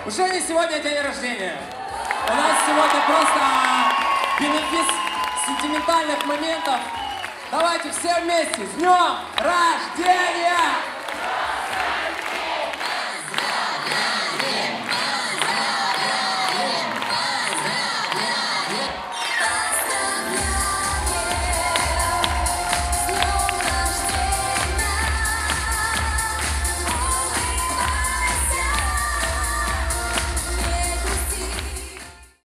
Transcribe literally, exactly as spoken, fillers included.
У Жени сегодня день рождения. У нас сегодня просто бенефис сентиментальных моментов. Давайте все вместе с днем рождения!